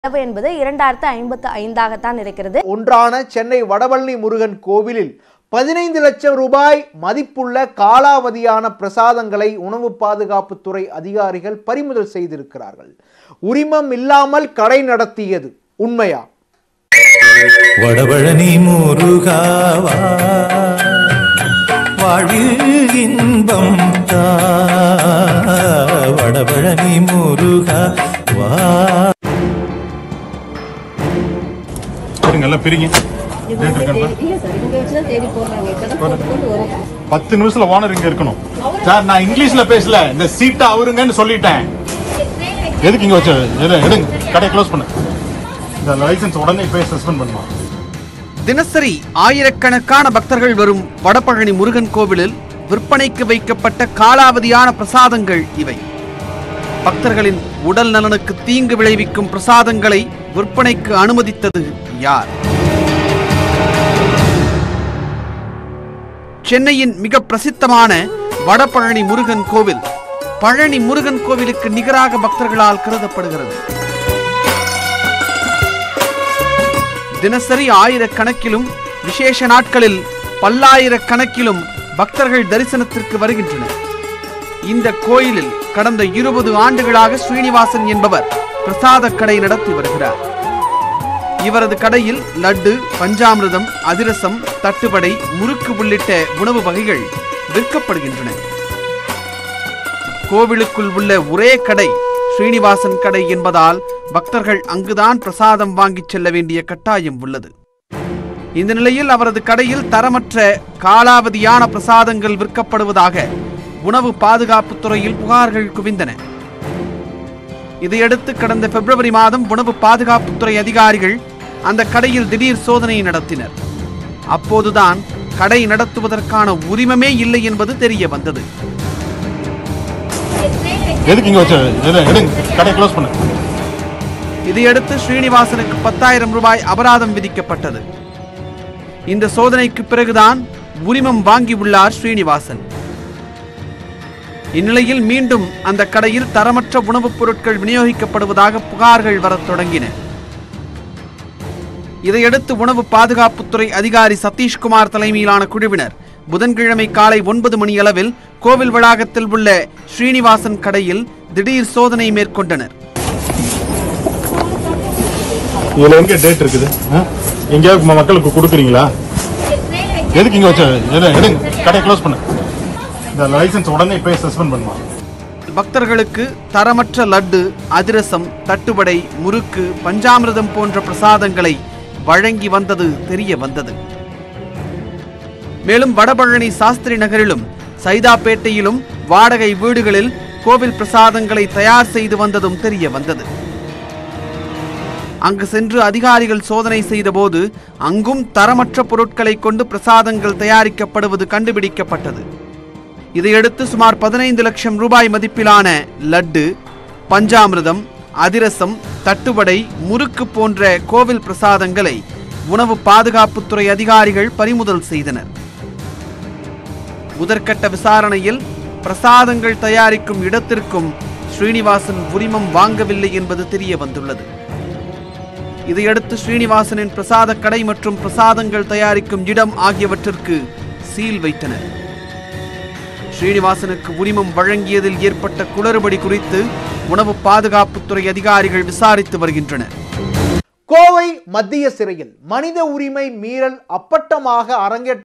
என்பது 2055 இருக்கிறது. ஒன்றான சென்னை வடபழனி முருகன் கோவிலில் 15 லட்சம் ரூபாய் மதிப்புள்ள காலாவதியான பிரசாதங்களை உணவு பாதுகாப்புத்துறை அதிகாரிகள் பறிமுதல் செய்திருக்கிறார்கள். உரிமம் இல்லாமல் கடை நடத்தியது உண்மையா? வடபழனி முருகாவா வாழ்வில் இன்பம் தா, வடபழனி முருகாவா. பிரிங்க 10 நிமிஷத்துல ஓனர் இங்க இருக்கணும் சார். நான் இங்கிலீஷ்ல பேசல, இந்த சீட்டை அவருங்கன்னு சொல்லிட்டேன். எதுக்கு இங்க வச்சு எடுங்க, கடையை க்ளோஸ் பண்ணு. இந்த லைசன்ஸ் உடனே போய் சஸ்பெண்ட் பண்ணுமா? தினசரி ஆயிரக்கணக்கான பக்தர்கள் வரும் வடபழனி முருகன் கோவிலில் விற்பனைக்கு வைக்கப்பட்ட காலாவதியான பிரசாதங்கள் இவை. பக்தர்களின் உடல் நலனுக்கு தீங்கு விளைவிக்கும் பிரசாதங்களை விற்பனைக்கு அனுமதித்தது யார்? சென்னையின் மிக பிரசித்தமான வடபழனி முருகன் கோவில் பழனி முருகன் கோவிலுக்கு நிகராக பக்தர்களால் கருதப்படுகிறது. தினசரி ஆயிரக்கணக்கிலும் விசேஷ நாட்களில் பல்லாயிரக்கணக்கிலும் பக்தர்கள் தரிசனத்திற்கு வருகின்றனர். இந்த கோயிலில் கடந்த 20 ஆண்டுகளாக ஸ்ரீனிவாசன் என்பவர் பிரசாத கடை நடத்தி வருகிறார். இவரது கடையில் லட்டு, பஞ்சாமிர்தம், அதிரசம், தட்டுவடை, முறுக்கு உள்ளிட்ட உணவு வகைகள் விற்கப்படுகின்றன. கோவிலுக்குள் உள்ள ஒரே கடை ஸ்ரீனிவாசன் கடை என்பதால் பக்தர்கள் அங்குதான் பிரசாதம் வாங்கிச் செல்ல வேண்டிய கட்டாயம் உள்ளது. இந்த நிலையில் அவரது கடையில் தரமற்ற காலாவதியான பிரசாதங்கள் விற்கப்படுவதாக உணவு பாதுகாப்புத்துறையில் புகார்கள் குவிந்தன. இதையடுத்து கடந்த பிப்ரவரி மாதம் உணவு பாதுகாப்புத்துறை அதிகாரிகள் அந்த கடையில் திடீர் சோதனை நடத்தினர். அப்போதுதான் கடை நடத்துவதற்கான உரிமமே இல்லை என்பது தெரிய வந்தது. இதையடுத்து ஸ்ரீனிவாசனுக்கு 10,000 ரூபாய் அபராதம் விதிக்கப்பட்டது. இந்த சோதனைக்கு பிறகுதான் உரிமம் வாங்கியுள்ளார் ஸ்ரீனிவாசன். இந்நிலையில் மீண்டும் அந்த கடையில் தரமற்ற உணவுப் பொருட்கள் விநியோகிக்கப்படுவதாக புகார்கள் வரத் தொடங்கின. இதையடுத்து உணவு பாதுகாப்புத்துறை அதிகாரி சதீஷ்குமார் தலைமையிலான குழுவினர் புதன்கிழமை காலை 9 மணி அளவில் கோவில் வளாகத்தில் உள்ள ஸ்ரீனிவாசன் கடையில் திடீர் சோதனை மேற்கொண்டனர். இதுல எங்க டேட் இருக்குது? எங்கேயாவது மக்களுக்கு கொடுக்குறீங்களா? எதுக்கு இங்க வச்சு எடுங்க, கடையை க்ளோஸ் பண்ணு. இந்த லைசன்ஸ் உடனே போய் சஸ்பெண்ட் பண்ணுமா? பக்தர்களுக்கு தரமற்ற லட்டு, அதிரசம், தட்டுவடை, முறுக்கு, பஞ்சாமிர்தம் போன்ற பிரசாதங்களை வழங்கி வந்தது தெரிய வந்தது. மேலும் வடபழனி சாஸ்திரி நகரிலும் சைதாப்பேட்டையிலும் வாடகை வீடுகளில் கோவில் பிரசாதங்களை தயார் செய்து வந்ததும் தெரிய வந்தது. அங்கு சென்று அதிகாரிகள் சோதனை செய்த போது அங்கும் தரமற்ற பொருட்களை கொண்டு பிரசாதங்கள் தயாரிக்கப்படுவது கண்டுபிடிக்கப்பட்டது. இதையடுத்து சுமார் 15 லட்சம் ரூபாய் மதிப்பிலான லட்டு, பஞ்சாமிர்தம், அதிரசம், தட்டுவடை, முறுக்கு போன்ற கோவில் பிரசாதங்களை உணவு பாதுகாப்புத்துறை அதிகாரிகள் பறிமுதல் செய்தனர். முதற்கட்ட விசாரணையில் பிரசாதங்கள் தயாரிக்கும் இடத்திற்கும் ஸ்ரீனிவாசன் உரிமம் வாங்கவில்லை என்பது தெரிய வந்துள்ளது. இதையடுத்து ஸ்ரீனிவாசனின் பிரசாத கடை மற்றும் பிரசாதங்கள் தயாரிக்கும் இடம் ஆகியவற்றிற்கு சீல் வைத்தனர். ஸ்ரீனிவாசனுக்கு உரிமம் வழங்கியதில் ஏற்பட்ட குளறுபடி குறித்து உணவு பாதுகாப்புத்துறை அதிகாரிகள் விசாரித்து வருகின்றனர். கோவை மத்திய சிறையில் மனித உரிமை மீறல் அப்பட்டமாக அரங்கேற்ற